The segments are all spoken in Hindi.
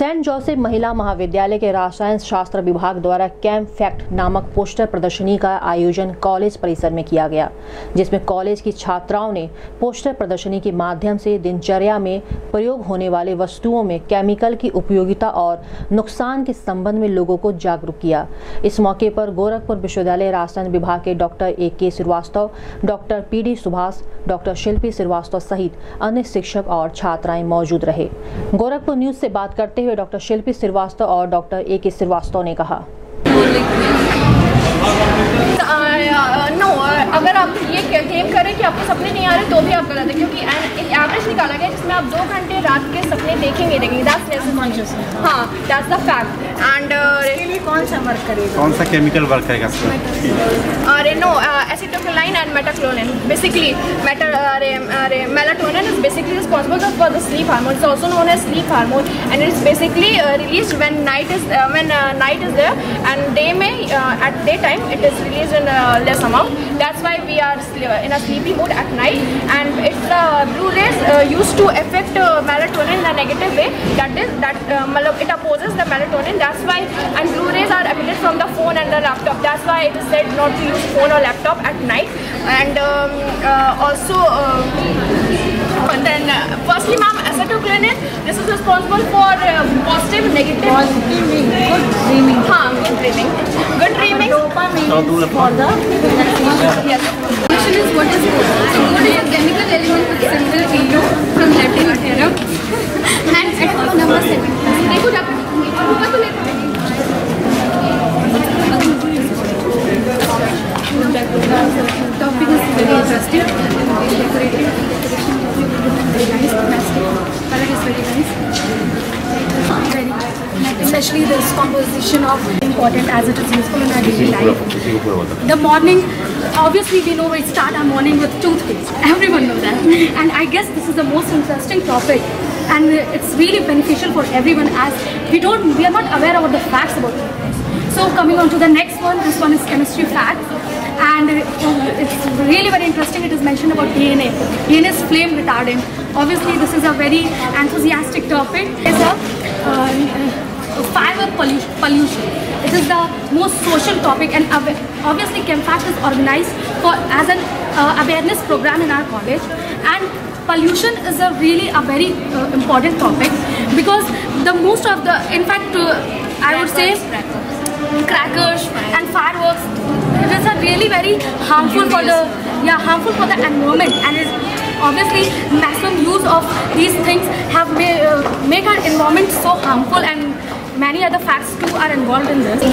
सेंट जोसेफ महिला महाविद्यालय के रसायन शास्त्र विभाग द्वारा कैंप फैक्ट नामक पोस्टर प्रदर्शनी का आयोजन कॉलेज परिसर में किया गया, जिसमें कॉलेज की छात्राओं ने पोस्टर प्रदर्शनी के माध्यम से दिनचर्या में प्रयोग होने वाले वस्तुओं में केमिकल की उपयोगिता और नुकसान के संबंध में लोगों को जागरूक किया। इस मौके पर गोरखपुर विश्वविद्यालय रसायन विभाग के doctor A.K. Srivastava, doctor P.D. Subhash, doctor Shilpi Srivastava सहित अन्य शिक्षक और छात्राएं मौजूद रहे। गोरखपुर न्यूज से बात करते हुए डॉक्टर शिल्पी श्रीवास्तव और डॉक्टर A.K. श्रीवास्तव ने कहा, अगर आप ये क्लेम करें कि आपको सपने नहीं आ रहे तो भी आप गलत है, क्योंकि एक एवरेज निकाला गया जिसमें आप 2 घंटे रात के सपने देखेंगे हाँ, दैट्स द फैक्ट। एंड कौन सा वर्क करेगा, कौन सा केमिकल वर्क करेगा? अरे नो, एसिटोक्लाइन एंड मेटाक्लोनिन basically melatonin is basically responsible for the sleep hormone. It's also known as sleep hormone, and it is basically released when night is there, and at daytime it is released in less amount. That's why we are in a sleepy mood at night, and it's blue rays used to affect melatonin in a negative way. It opposes the melatonin. That's why, and blue rays are emitted from the phone and the laptop. That's why it is said not to use phone or laptop at night. And then firstly, ma'am, acetylcholine, this is responsible for positive, negative, good dreaming. Good dreaming. Dopamine for the relaxation. Yes. Question is, what is food? So food is a chemical element with symbol Eno from Latin, and at number 7. देखो जब होगा तो लेते हैं। Topic is very interesting. Decorating, very nice. Color is very nice. Especially this composition of important as it is useful in our daily life. The morning, obviously we know we start our morning with toothpaste. Everyone knows that. And I guess this is the most interesting topic, and it's really beneficial for everyone as we are not aware about the facts about toothpaste. So coming on to the next one, this one is chemistry facts. And it's really very interesting. It is mentioned about DNA. DNA is flame retardant. Obviously, this is a very enthusiastic topic. It's a firework pollution. It is the most social topic, and obviously, ChemFact is organized as an awareness program in our college. And pollution is really a very important topic, because I would say crackers and fireworks, these are really very harmful for the environment, and is obviously maximum use of these things have make our environment so harmful, and many other facts too are involved in this.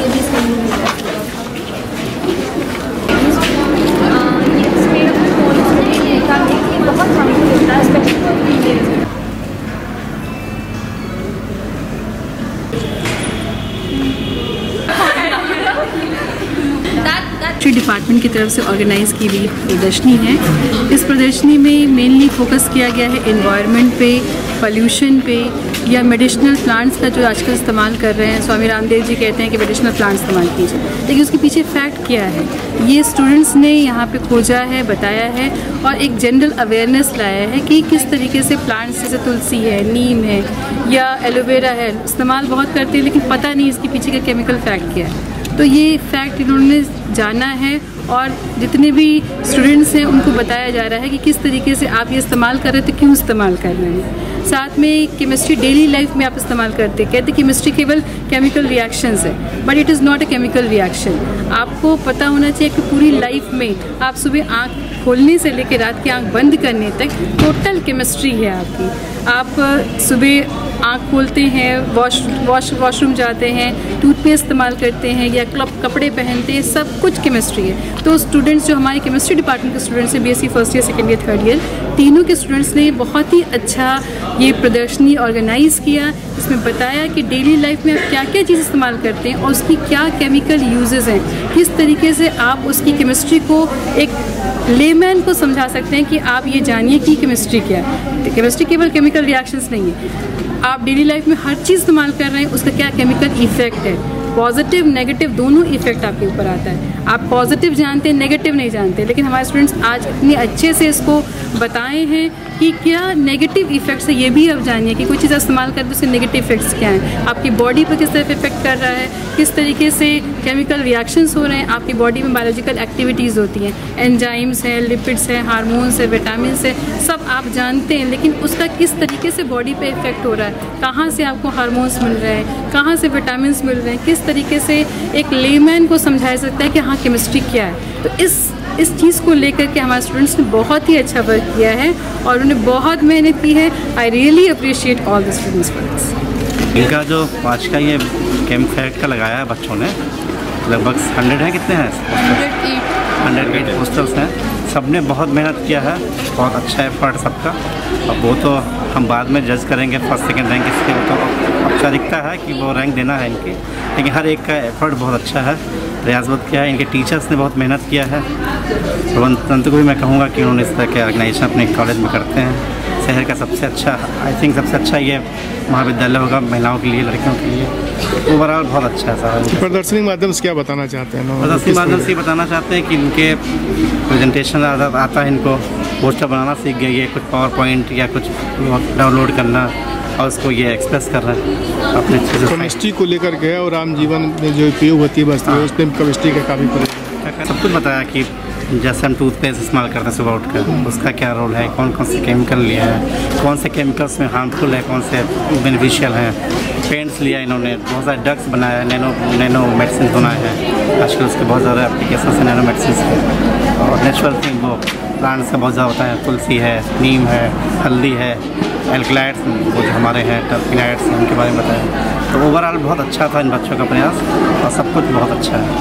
Department की तरफ से ऑर्गेनाइज की गई प्रदर्शनी है। इस प्रदर्शनी में मेनली फोकस किया गया है एनवायरनमेंट पे, पोल्यूशन पे, या मेडिसिनल प्लांट्स का जो आजकल इस्तेमाल कर रहे हैं। स्वामी रामदेव जी कहते हैं कि मेडिसिनल प्लांट इस्तेमाल कीजिए, लेकिन उसके पीछे फैक्ट क्या है ये स्टूडेंट्स ने यहाँ पे खोजा है, बताया है, और एक जनरल अवेयरनेस लाया है कि किस तरीके से प्लांट्स जैसे तुलसी है, नीम है या एलोवेरा है इस्तेमाल बहुत करते हैं, लेकिन पता नहीं इसके पीछे का केमिकल फैक्ट क्या है। तो ये फैक्ट इन्होंने जाना है, और जितने भी स्टूडेंट्स हैं उनको बताया जा रहा है कि किस तरीके से आप ये इस्तेमाल कर रहे थे, क्यों इस्तेमाल कर रहे हैं। साथ में केमिस्ट्री डेली लाइफ में आप इस्तेमाल करते हैं। कहते केमिस्ट्री केवल केमिकल रिएक्शंस है, but it is not a chemical reaction. आपको पता होना चाहिए कि पूरी लाइफ में आप सुबह आँख खोलने से लेकर रात की आँख बंद करने तक टोटल केमिस्ट्री है आपकी। आप सुबह आँख खोलते हैं, वॉशरूम जाते हैं, टूथपेस्ट इस्तेमाल करते हैं या कपड़े पहनते हैं, सब कुछ केमिस्ट्री है। तो स्टूडेंट्स जो हमारे केमिस्ट्री डिपार्टमेंट के स्टूडेंट्स हैं, BSc first year, second year, third year, तीनों के स्टूडेंट्स ने बहुत ही अच्छा ये प्रदर्शनी ऑर्गेनाइज़ किया। इसमें बताया कि डेली लाइफ में आप क्या क्या चीज़ इस्तेमाल करते हैं और उसकी क्या केमिकल यूजेस हैं, किस तरीके से आप उसकी केमिस्ट्री को एक लेमैन को समझा सकते हैं कि आप ये जानिए कि केमिस्ट्री क्या है। केमिस्ट्री केवल केमिकल रिएक्शंस नहीं है, आप डेली लाइफ में हर चीज़ इस्तेमाल कर रहे हैं, उसका क्या केमिकल इफेक्ट है, पॉजिटिव नेगेटिव दोनों इफेक्ट आपके ऊपर आता है। आप पॉजिटिव जानते हैं, नेगेटिव नहीं जानते, लेकिन हमारे स्टूडेंट्स आज इतने अच्छे से इसको बताए हैं कि क्या नेगेटिव इफ़ेक्ट्स है, ये भी आप जानिए कि कोई चीज़ इस्तेमाल करके उसके नेगेटिव इफ़ेक्ट्स क्या हैं, आपकी बॉडी पर किस तरह इफेक्ट कर रहा है, किस तरीके से केमिकल रिएक्शंस हो रहे हैं, आपकी बॉडी में बायोलॉजिकल एक्टिविटीज़ होती हैं, एंजाइम्स हैं, लिपिड्स हैं, हार्मोन्स हैं, विटामिन हैं, सब आप जानते हैं, लेकिन उसका किस तरीके से बॉडी पे इफेक्ट हो रहा है, कहाँ से आपको हार्मोन्स मिल रहे हैं, कहाँ से विटामिन मिल रहे हैं, किस तरीके से एक लेमैन को समझाया सकता है कि हाँ केमिस्ट्री क्या है। तो इस चीज़ को लेकर के हमारे स्टूडेंट्स ने बहुत ही अच्छा वर्क किया है और उन्होंने बहुत मेहनत की है। I really appreciate all the students for this. इनका जो आज का ये केम फैक्ट का लगाया है बच्चों ने, लगभग 100 है, कितने हैं? 108 पोस्टर्स हैं। सब ने बहुत मेहनत किया है, बहुत अच्छा एफर्ट सबका। अब वो तो हम बाद में जज करेंगे, फर्स्ट सेकंड रैंक इसके तो अच्छा दिखता है कि वो रैंक देना है इनकी, लेकिन हर एक का एफर्ट बहुत अच्छा है, प्रयास बहुत किया है। इनके टीचर्स ने बहुत मेहनत किया है। तंत्र को भी मैं कहूँगा कि उन्होंने इस तरह के ऑर्गेनाइजेशन अपने कॉलेज में करते हैं। शहर का सबसे अच्छा, आई थिंक सबसे अच्छा ये महाविद्यालय होगा महिलाओं के लिए, लड़कियों के लिए। ओवरऑल बहुत अच्छा है सारा। प्रदर्शनी के माध्यम से क्या बताना चाहते हैं? प्रदर्शनी के माध्यम से बताना चाहते हैं कि इनके प्रेजेंटेशन आता है, इनको पोस्टर बनाना सीख गई है, कुछ पावर पॉइंट या कुछ डाउनलोड करना और उसको ये एक्सप्रेस कर रहे हैं अपने चीज़ों। केमिस्ट्री को लेकर के और आम जीवन में जो उपयोग होती है वस्तु है, उस पर केमिस्ट्री का काफ़ी प्रयोग। सब कुछ बताया कि जैसे हम टूथपेस्ट इस्तेमाल करते हैं सुबह उठकर, उसका क्या रोल है, कौन कौन से केमिकल लिया है, कौन से केमिकल्स में हार्मफुल है, कौन से बेनिफिशियल हैं। पेंट्स लिया इन्होंने, बहुत सारे ड्रग्स बनाया है, नैनो मेडिसिन बनाए हैं। आजकल उसके बहुत ज़्यादा एप्लीकेशन है नैनो मेडिसिन के, और नेचुरल थिंग वो प्लांट्स का बहुत ज़्यादा होता है। तुलसी है, नीम है, हल्दी है, एल्कलाइड्स वो जो हमारे हैं, टर्पिनाइड्स, उनके बारे में बताया। तो ओवरऑल बहुत अच्छा था इन बच्चों का प्रयास और सब कुछ बहुत अच्छा है।